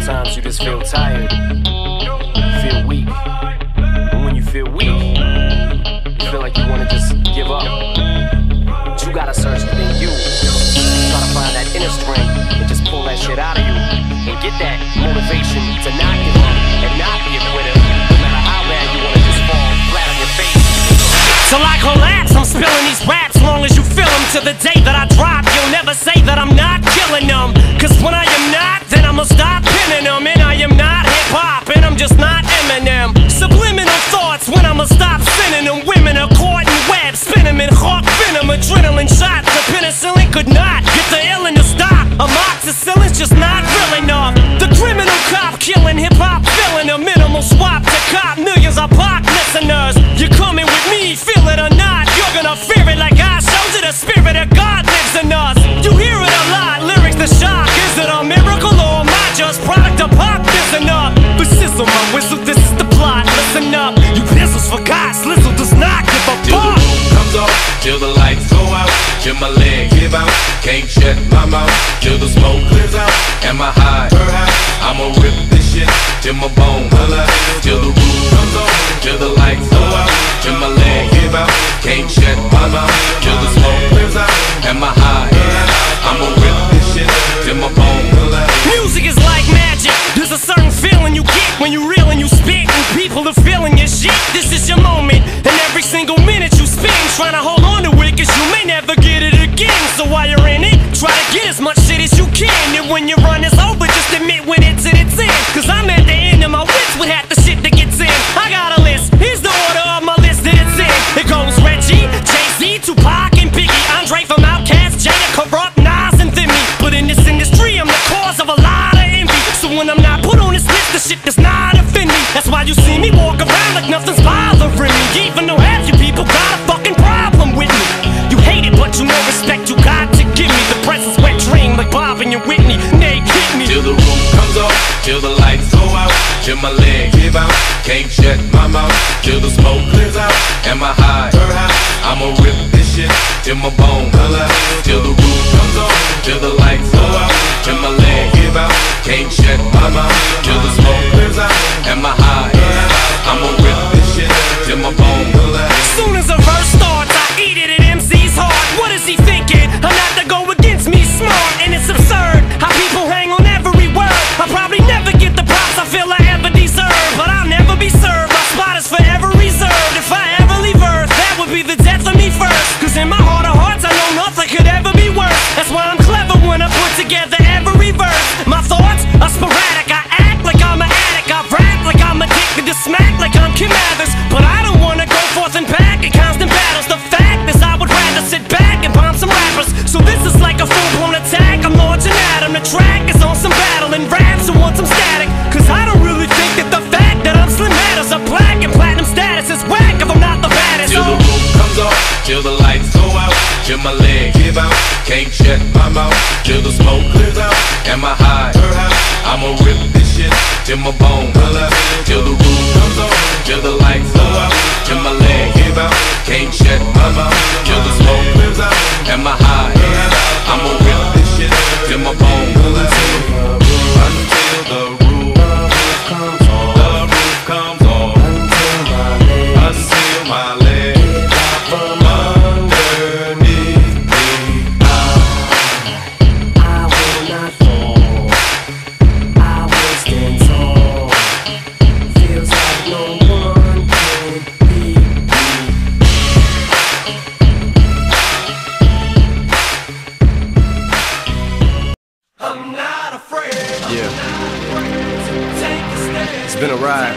Sometimes you just feel tired, feel weak. And when you feel weak, you feel like you wanna just give up. But you gotta search within you. Try to find that inner strength and just pull that shit out of you. And get that motivation to not give up and not be a quitter. No matter how bad you wanna just fall flat on your face. Till I collapse, I'm spilling these raps long as you feel them. To the day that I drop, you'll never say that I'm not killing them. Cause when I am not, then I'ma stop pinning them. And I am not hip-hop, and I'm just not Eminem. Subliminal thoughts when I'ma stop sending them. Women are caught in webs, spin them in hawk venom. Adrenaline shots, the penicillin could not get the illin to stop. Amoxicillin's just not real enough. The criminal cop killing hip-hop, filling a minimal swap to cop millions of pop listeners. You're coming with me, feel it or not, you're gonna fear it like I showed you. The spirit of God lives in us. You hear it a lot, lyrics the shock. Is it a miracle or am I just product of pop? Listen up, but sizzle my whistle, this is the plot. Listen up, you pistols forgot, Slizzle does not give a fuck. Till the roof comes off, till the lights go out, till my leg give out, can't shut my mouth, till the smoke clears out, and my high, I'ma rip this shit till my bone holla. Till the roof comes off, till the lights go out, till my leg give out, can't shut my mouth, till the smoke clears out, and my high, I'ma rip this shit till my bone holla. Music is like magic. There's a certain feeling you get when you reel and you spit, and people are feeling your shit. This is your moment, and every single minute you spend trying to hold on to it, cause you may never get it again. So while you're in it, try to get as much shit as you can. And when your run is over, just admit when it's in its end. Cause I'm at the end of my wits with half the shit that gets in. I got a list, here's the order of my list that it's in. It goes Reggie, Jay-Z, Tupac, and Biggie, Andre from Outkast, Jada, Corrupt, Nas, and Thimmy. But in this industry, I'm the cause of a lot of envy. So when I'm not put on this list, the shit does not offend me. That's why you see me walk around like nothing's bothering me. Even though half you people got a fucking problem with me. You hate it, but you know respect you got to give me. The presence wet dream like Bob and your Whitney. Nay, hit me. Till the roof comes off, till the lights go out, till my leg give out, can't shut my mouth, till the smoke clears out, and my high, I'ma rip this shit till my bone holla. Till the roof comes off, till the lights go out, till my leg give out, can't shut my mouth, till the smoke clears out, and my high, I'ma rip this shit till my bone holla. Soon as a verse starts, I eat it at MC's heart. What is he thinking? I'm not to go against me, smart, and it's absurd how people hang on every word. I'll probably never get the props I feel I ever deserve, but I'll never be served. My spot is forever reserved. If I ever leave Earth, that would be the death of me first. Cause in my heart of hearts, I know nothing could ever be worse. That's why I'm clever when I put together every verse. My thoughts are sporadic, I act like I'm an addict, I rap like I'm addicted to smack like I'm Kim Mathers. But I don't wanna go forth and back in constant battles. The fact is I would rather sit back and bomb some rappers. So this is like a full-blown attack, I'm launching at 'em. The track is on some battle and raps and want some static. Cause I don't really think that the fact that I'm Slim matters. A black and platinum status is whack if I'm not the baddest. Till the roof comes off, till the lights go out, till my leg give out, can't shut my mouth, till the smoke clears out, and my high, I'ma rip this shit till my bone holla. Till the roof comes off, till the lights go out, till my leg give out, can't shut my mouth, till the smoke clears out, and my high, I'ma rip this shit till my bone holla. Until the roof comes off, the roof comes off, until my leg from underneath me. I will not fall, I will stand tall. Feels like no one can beat me. I'm not afraid. Yeah, it's been a ride.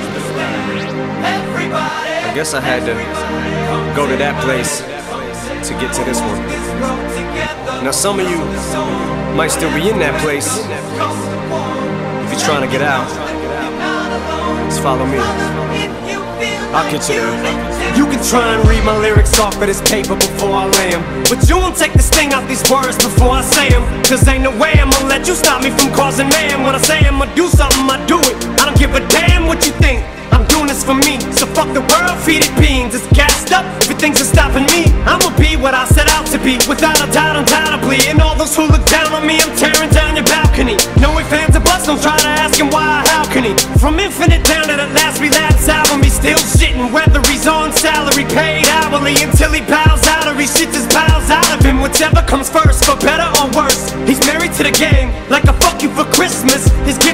I guess I had to go to that place to get to this one. Now some of you might still be in that place. If you're trying to get out, just follow me. I'll get you there. You can try and read my lyrics off of this paper before I lay 'em, but you won't take the sting out these words before I say 'em. Cause ain't no way I'ma let you stop me from causing mayhem. When I say I'ma do something, I do it. I don't give a damn what you think, I'm doing this for me. So fuck the world, feed it beans. It's gassed up, everything's just stopping me. I'ma be what I set out to be, without a doubt, undoubtedly. And all those who look down on me, I'm tearing down your balcony. No ifs, ands, or buts, don't try to ask him why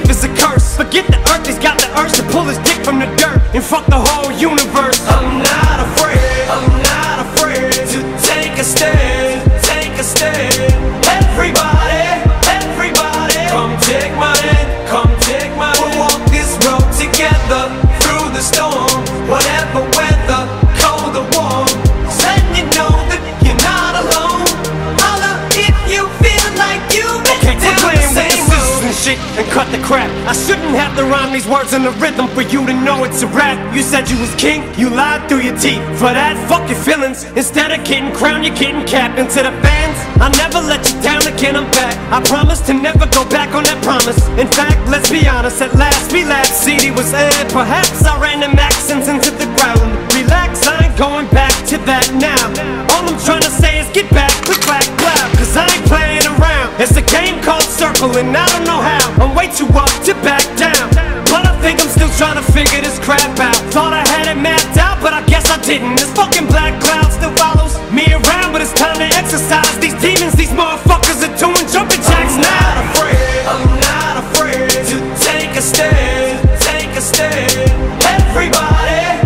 life is a curse. Forget the earth, he's got the urge to pull his dick from the dirt and fuck the whole universe. I'm not afraid to take a stand, take a stand. Everybody, come take my hand, come take my hand. We'll walk this road together through the storm, whatever weather, cold or warm. Letting you know that you're not alone. Holla if you feel like you've been down the same road. And shit and cut the crap. I shouldn't have to rhyme these words in the rhythm for you to know it's a rap. You said you was king, you lied through your teeth. For that, fuck your feelings. Instead of getting crowned, you're getting capped. And to the fans, I never let you down again, I'm back. I promise to never go back on that promise. In fact, let's be honest, at last we laughed. CD was aired, perhaps I ran them accents into the ground. Relax, I ain't going back to that now. All I'm trying to say is get back, click, clack, clap. Cause I ain't playing around. It's a game called Circle and I don't know how. I'm way too up to back down, but I think I'm still trying to figure this crap out. Thought I had it mapped out, but I guess I didn't. This fucking black cloud still follows me around, but it's time to exercise these demons. These motherfuckers are doing jumping jacks now. I'm not afraid to take a stand, take a stand. Everybody,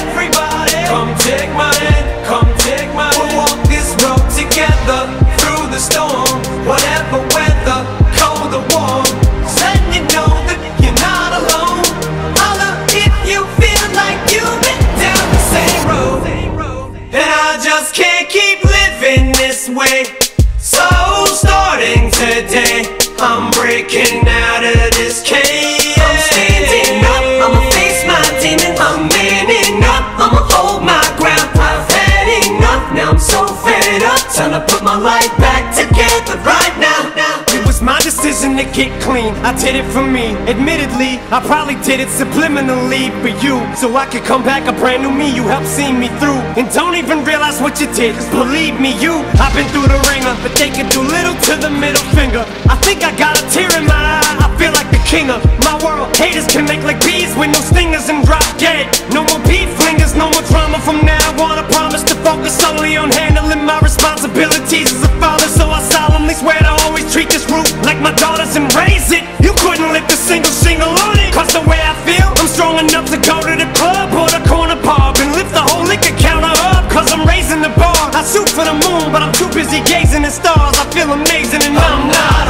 come take my hand, come take my hand. We'll walk this road together through the storm, whatever weather, cold or warm. Letting you know that you're not alone. Holla if you feel like you've been down the same road. And I just can't keep living this way. So starting today, I'm breaking out of this cage. I'm standing up, I'ma face my demon. I'm manning up, I'ma hold my ground. I've had enough, now I'm so fed up. Time to put my life back together right now. It was my decision to get clean, I did it for me. Admittedly, I probably did it subliminally for you, so I could come back a brand new me. You helped see me through, and don't even realize what you did. Cause believe me, I've been through the ringer, but they could do little to the middle finger. I think I got a tear in my eye, I feel like the king of my world. Haters can make like bees with no stingers and drop dead. No more beef flingers, no more drama from now on. I promise to focus solely on handling my responsibilities as a father. So I solemnly swear to always treat this root like my daughters and raise it. You couldn't lift a single shingle on it. Cause the way I feel, I'm strong enough to go to the club or the corner pub and lift the whole liquor counter up. Cause I'm raising the bar. I shoot for the moon, but I'm too busy gazing at stars. I feel amazing and I'm not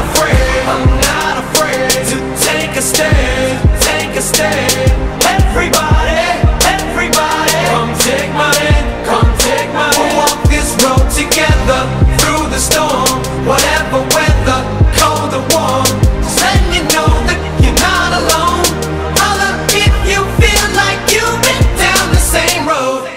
afraid to take a stand, take a stand. Everybody, come take my hand, come take my hand. We'll walk this road together through the storm, whatever weather, cold or warm. Just letting you know that you're not alone. Holla if you feel like you've been down the same road.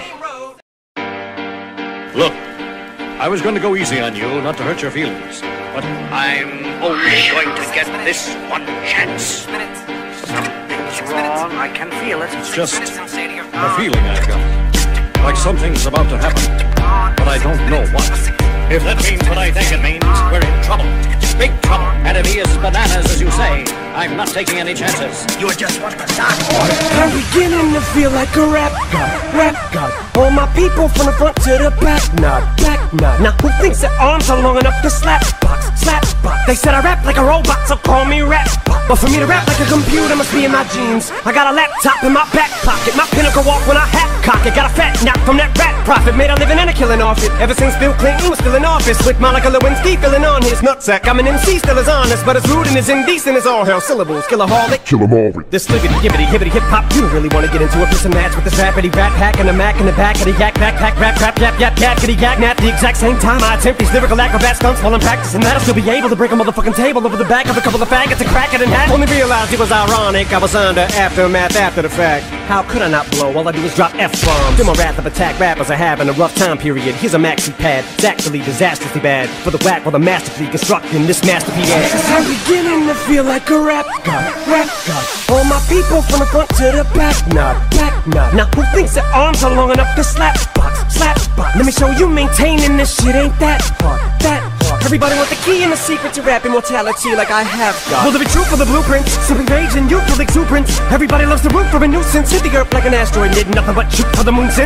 Look, I was going to go easy on you, not to hurt your feelings, but I'm only going to get this one chance. Something's wrong, I can feel it. It's just a feeling I've got, like something's about to happen, but I don't know what. If that means what I think it means, we're in trouble. Big trouble. Enemy is bananas, as you say. I'm not taking any chances. You just want to start order. I'm beginning to feel like a rap god. All my people from the front to the back nod. Now who thinks their arms are long enough to slap box? They said I rap like a robot, so call me rap. But for me to rap like a computer must be in my genes. I got a laptop in my back pocket, my pinnacle walk when I hat cock it. Got a fat knock from that rat profit, made a living and a killing off it. Ever since Bill Clinton was still in office, with Monica Lewinsky filling on his nutsack. I'm an MC, still as honest, but as rude and as indecent as all hell. Syllables, killaholic, kill 'em all. This liggity, gibbity, hibbity, hip hop. You really wanna get into a piss and match with this rappity rap hack and a Mac in the back of the yak backpack rap crap yap yap yackity yak nap. The exact same time I attempt these lyrical acrobat stunts while I'm practicing that, I'll still be able to break a motherfucking table over the back of a couple of faggots and crack it in half. Only realized it was ironic, I was under aftermath after the fact. How could I not blow? All I do is drop F-bombs. Feel my wrath of attack, rappers are having a rough time period. Here's a maxi pad, it's actually disastrously bad for the whack while the masterfully constructing this masterpiece. I'm beginning to feel like a rap god. All my people from the front to the back nod. Now who thinks their arms are long enough to slap box? Let me show you maintaining this shit ain't that hard. Everybody want the key and the secret to rap immortality like I have got. Will there be truth for the blueprints? Simply rage and youthful exuberance. Everybody loves to root for a nuisance. Hit the earth like an asteroid, did nothing but shoot for the moon since.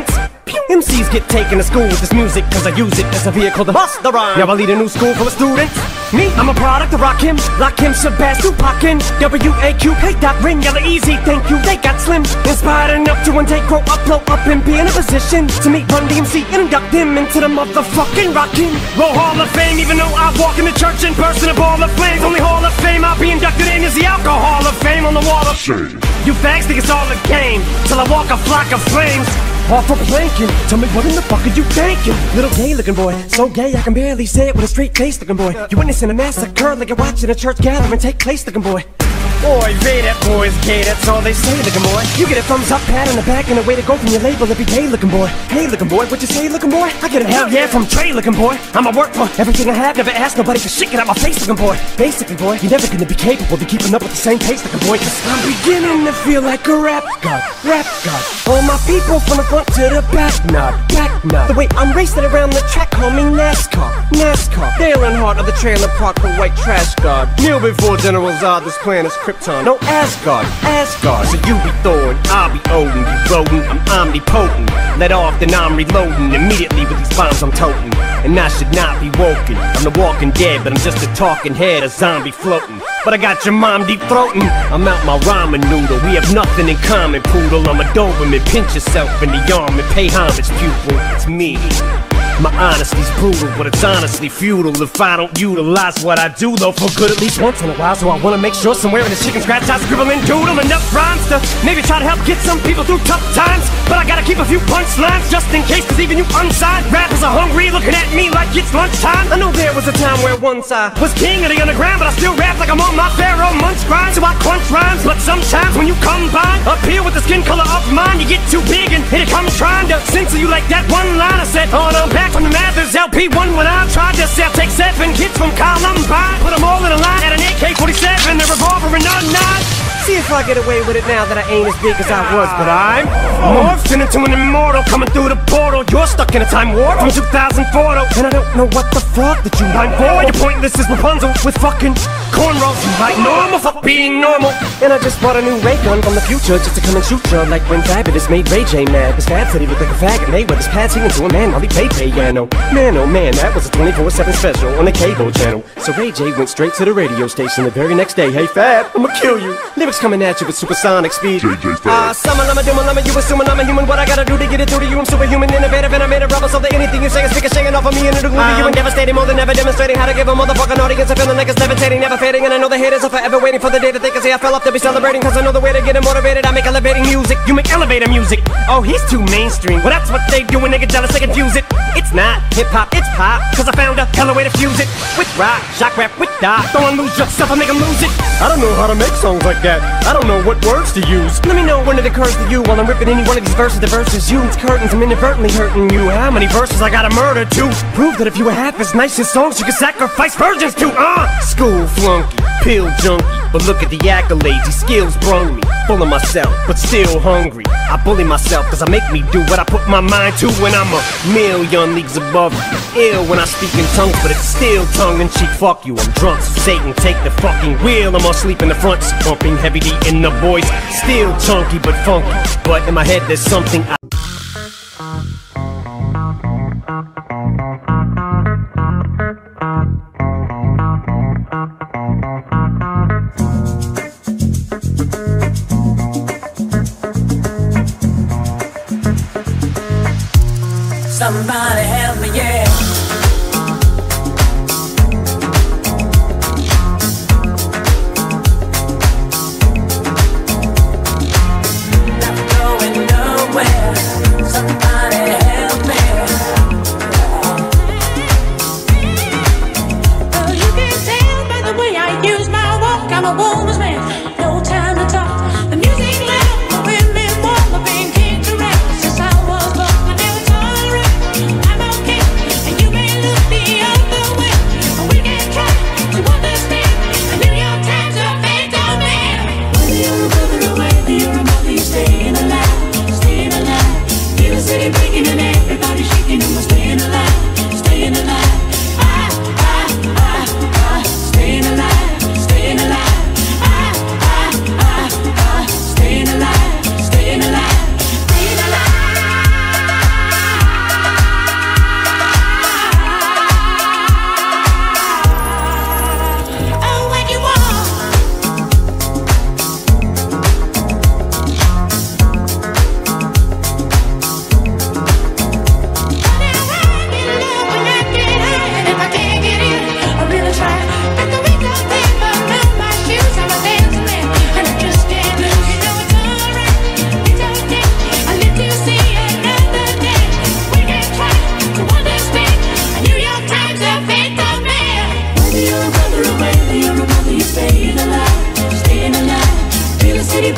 MCs get taken to school with this music, cause I use it as a vehicle to bust the rhyme. Now I lead a new school full of students. Me, I'm a product of Rakim, Lakim, Shabazz, Tupac, W-A-Q, hate that ring, yella easy, thank you, they got slim. Inspired enough to one day grow up, blow up, and be in a position to meet Run DMC and induct him into the motherfucking Rockin' Roll Hall of Fame. Even though I walk in the church in person of all the flames, only Hall of Fame I'll be inducted in is the Alcohol of Fame on the wall of shame. You fags think it's all a game, till I walk a flock of flames. Off for planking, tell me what in the fuck are you thinking? Little gay looking boy, so gay I can barely say it with a straight face looking boy. You witnessing a massacre like you're watching a church gathering take place looking boy. Boy, they that boy's gay, that's all they say looking boy. You get a thumbs up, pat on the back, and a way to go from your label if you gay looking boy. Hey looking boy, what you say looking boy? I get a hell yeah from Trey looking boy. I'ma work for everything I have, never ask nobody for shit, get out my face looking boy. Basically boy, you're never gonna be capable of keeping up with the same pace looking boy, cause I'm beginning to feel like a rap god, rap god. All my people from the front to the back, back nod. The way I'm racing around the track, call me NASCAR, NASCAR. Dale Earnhardt of the trailer park for white trash god. Kneel before General Zod, this plan is Krypton. No Asgard, Asgard. So you be Thor and I'll be Odin. You rodent, I'm omnipotent. Let off, then I'm reloading immediately with these bombs I'm toting. And I should not be woken. I'm the walking dead, but I'm just a talking head, a zombie floating. But I got your mom deep throating. I'm out my ramen noodle. We have nothing in common, poodle. I'm a Doberman. Pinch yourself in the arm and pay homage, pupil. It's me. My honesty's brutal, but it's honestly futile if I don't utilize what I do, though, for good at least once in a while. So I wanna make sure somewhere in this chicken scratch I scribble and doodle enough rhymes to maybe try to help get some people through tough times. But I gotta keep a few punchlines just in case, cause even you unsigned rappers are hungry, looking at me like it's lunchtime. I know there was a time where once I was king of the underground, but I still rap like I'm on my Pharaoh Munch grind. So I crunch rhymes, but sometimes when you combine up here with the skin color of mine, you get too big and here it comes trying to censor you like that one line I said on back from the Mathers LP1 when I tried to sell. Take 7 kids from Columbine, put them all in a line at an AK-47, a revolver and a nine. See if I get away with it now that I ain't as big as I was, but I'm morphed into an immortal coming through the portal. You're stuck in a time warp from 2004 though, and I don't know what the fuck that you mind for. You're pointless as Rapunzel with fucking cornrows. You like normal, fuck being normal. And I just bought a new ray gun from the future just to come and shoot ya, like when Fabulous made Ray J mad. Cause Fab said he looked like a faggot, Mayweather's pad singing to a man while he played piano. Man, oh man, that was a 24/7 special on the cable channel. So Ray J went straight to the radio station the very next day. Hey Fab, I'ma kill you. Lyrics coming at you with supersonic speed. Summon, I'm a doom, I'm a you assuming I'm a human. What I gotta do to get it through to you? I'm superhuman, innovative, and I made a rubber so that anything you say is ricocheting off of me and it'll glue to you and devastating more than ever, demonstrating how to give a motherfucking audience a feeling like it's levitating, never fading. And I know the haters are forever waiting for the day that they can say I fell off to be celebrating. Cause I know the way to get them motivated. I make elevating music, you make elevator music. Oh, he's too mainstream. Well, that's what they do when they get jealous, they confuse it. It's not hip-hop, it's pop. Cause I found a hella way to fuse it with rock, shock rap, with dot. Don't lose yourself, I make them lose it. I don't know how to make songs like that. I don't know what words to use. Let me know when it occurs to you while I'm ripping any one of these verses. The verses you, it's curtains, I'm inadvertently hurting you. How many verses I gotta murder to prove that if you were half as nice as songs you could sacrifice virgins to? School flunky, pill junkie, but look at the accolades, these skills brung me. Full of myself, but still hungry. I bully myself cause I make me do what I put my mind to when I'm a million leagues above you. Ill when I speak in tongues, but it's still tongue-in-cheek. Fuck you, I'm drunk, so Satan take the fucking wheel. I'm asleep in the front, pumping heavy D in the voice. Still chunky but funky, but in my head there's something Somebody help me, yeah. Not going nowhere. Somebody help me. Well, you can tell by the way I use my walk, I'm a woman's man. No time to talk. The music loud, the women warm, I've been kicked around since I was born. I never tolerate. I'm okay.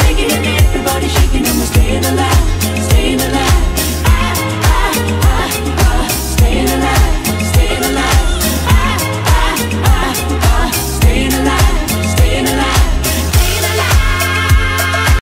shaking and everybody shaking and we're staying alive, staying